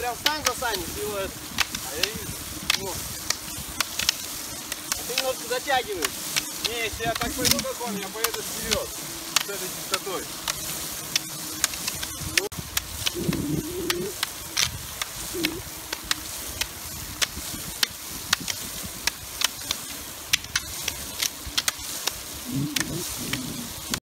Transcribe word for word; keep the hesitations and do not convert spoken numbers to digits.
Прям встань за Саней, ты его... А я вижу. Ну. А ты немножко затягиваешь. Не, если я так пойду, как он, я поеду вперед. С этой частотой.